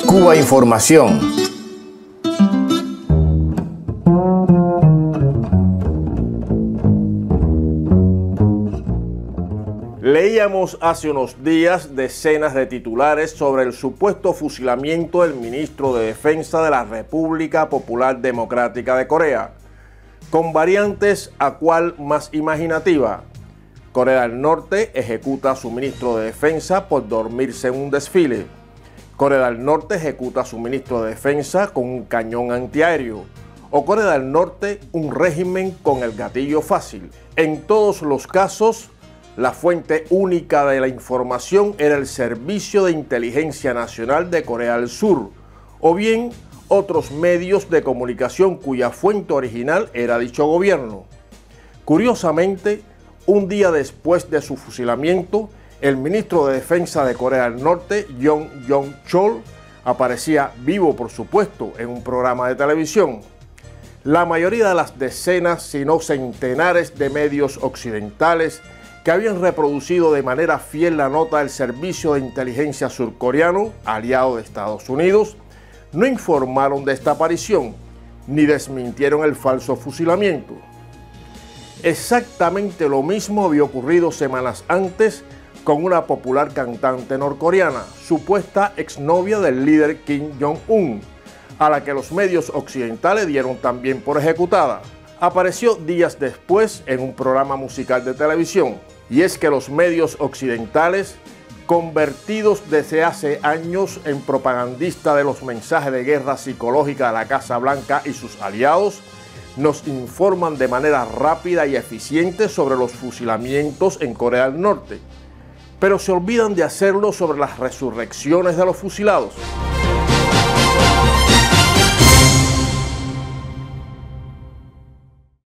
Cuba Información. Leíamos hace unos días decenas de titulares sobre el supuesto fusilamiento del ministro de Defensa de la República Popular Democrática de Corea, con variantes a cual más imaginativa. Corea del Norte ejecuta a su ministro de Defensa por dormirse en un desfile. Corea del Norte ejecuta a su ministro de Defensa con un cañón antiaéreo. O Corea del Norte, un régimen con el gatillo fácil. En todos los casos, la fuente única de la información era el Servicio de Inteligencia Nacional de Corea del Sur, o bien otros medios de comunicación cuya fuente original era dicho gobierno. Curiosamente, un día después de su fusilamiento, el ministro de Defensa de Corea del Norte, Yoon Yong-chol, aparecía vivo, por supuesto, en un programa de televisión. La mayoría de las decenas, si no centenares de medios occidentales que habían reproducido de manera fiel la nota del Servicio de Inteligencia surcoreano, aliado de Estados Unidos, no informaron de esta aparición, ni desmintieron el falso fusilamiento. Exactamente lo mismo había ocurrido semanas antes con una popular cantante norcoreana, supuesta exnovia del líder Kim Jong-un, a la que los medios occidentales dieron también por ejecutada. Apareció días después en un programa musical de televisión, y es que los medios occidentales, convertidos desde hace años en propagandista de los mensajes de guerra psicológica de la Casa Blanca y sus aliados, nos informan de manera rápida y eficiente sobre los fusilamientos en Corea del Norte, pero se olvidan de hacerlo sobre las resurrecciones de los fusilados.